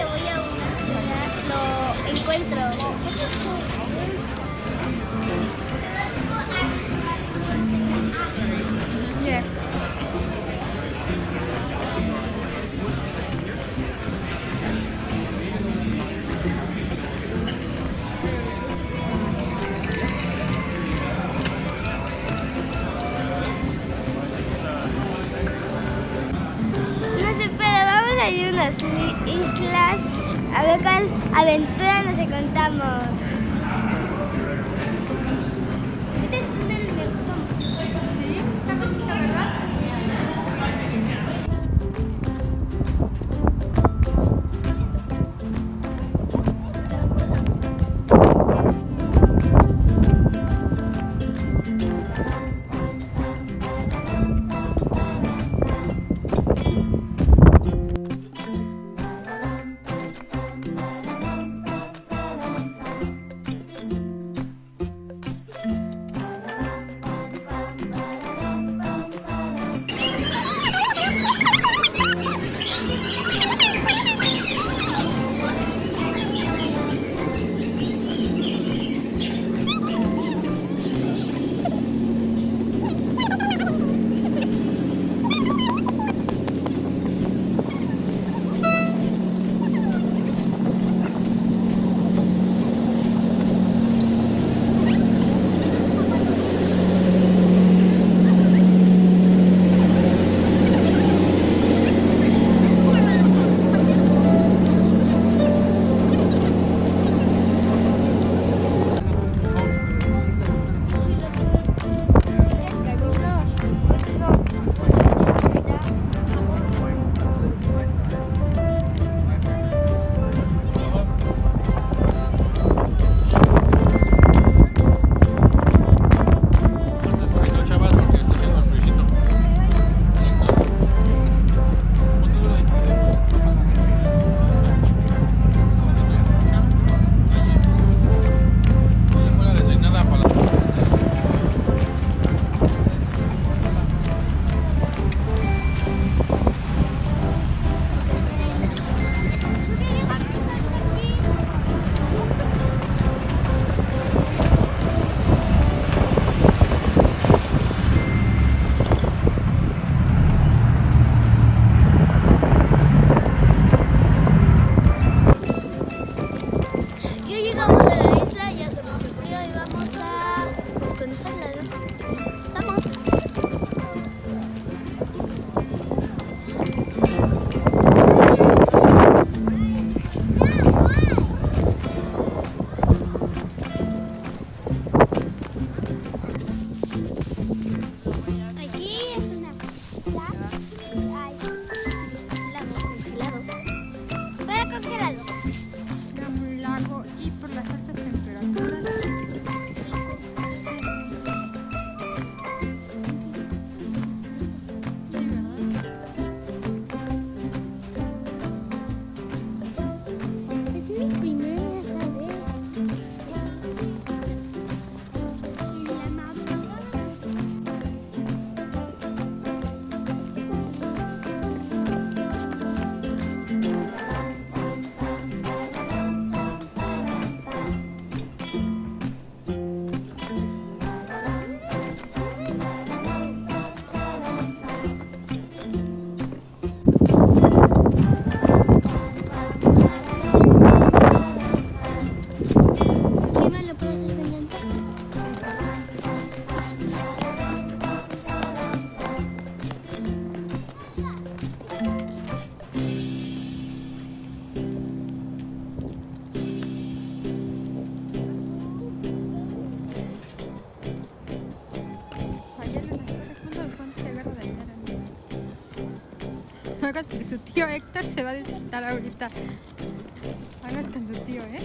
que voy a una ciudad lo encuentro. Yeah. No sé, pero vamos a ir a unas islas a ver cuál aventura nos encontramos. Este túnel me gusta mucho. Sí, está bonita, ¿verdad? Ya llegamos a la isla, ya hace mucho frío y vamos a conocerla, ¿no? Vamos. Aquí es una playa. Hay lago congelado. Todo congelado. Era un lago y por las altas temperaturas. Sí, ¿verdad? Es mi primera vez. Prima, ¿lo puedes hacer venganza? Allá les estoy dejando el puente de Guerra de Hera. No hagas que su tío Héctor se va a desquitar ahorita. Hagas con su tío, ¿eh?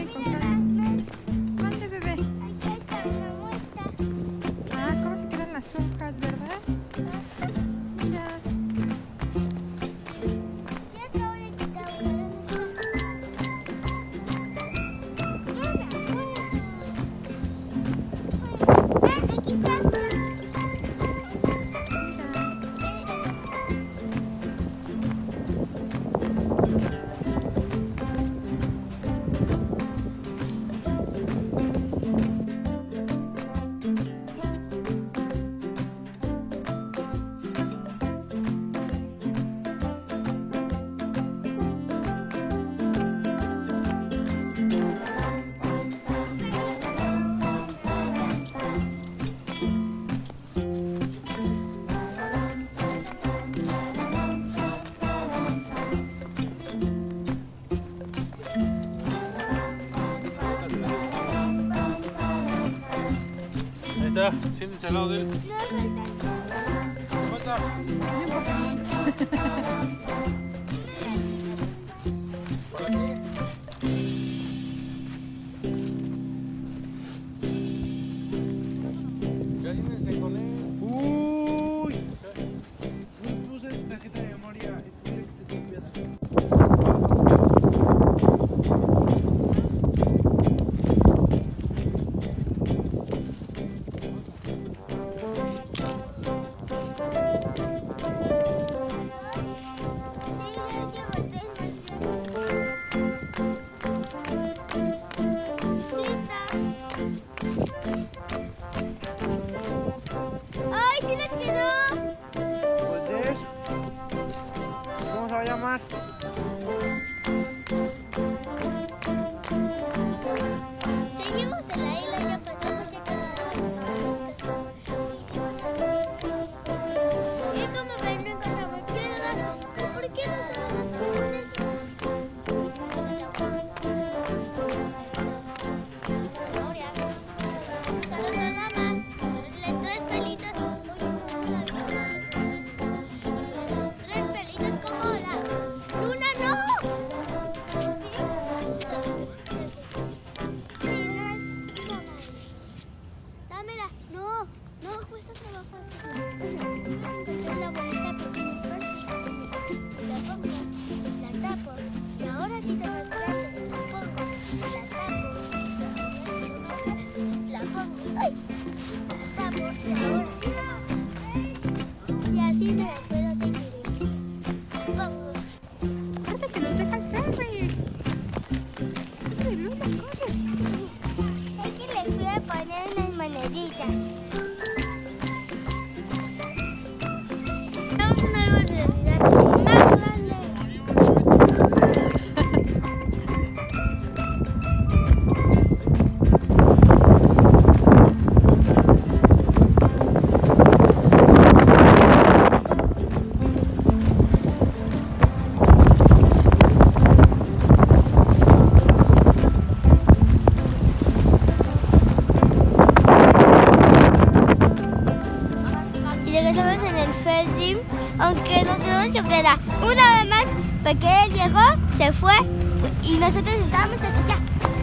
¿Dónde, bebé? Aquí está una muestra. Ah, cómo se quedan las hojas, ¿verdad? Mira. Ya acabo de quitar una. Aquí está. Ahí está, siéntense al lado de él. Falta. Por aquí. Cállense con él. Uy. No puse tarjeta de memoria. Espero que se te pierda. ¡Ay, sí les quedó! Pues, ¿cómo se va a llamar? Seguimos en la isla, ya pasamos, ya quedamos. Y como ven, no encontramos piedras. ¿Por qué no son azules? Solo nada más. Tres pelitos. Tres pelitos como la luna, no. Dámela. No, no, cuesta trabajo. Encontré la bolita porque la pongo, la tapo. Y ahora sí se las grande. La pongo, la tapo. La pongo. ¡Ay! La tapo. Y ahora sí se va. Y así me la puedo seguir. La pongo. Corre, que nos deja el ferry. Ay, Luna, corre. Es que les voy a poner unas moneditas. Tenemos un árbol de Navidad más grande. Y regresamos en el ferry, aunque nos tenemos que esperar una vez más porque él llegó, se fue y nosotros estábamos hasta allá.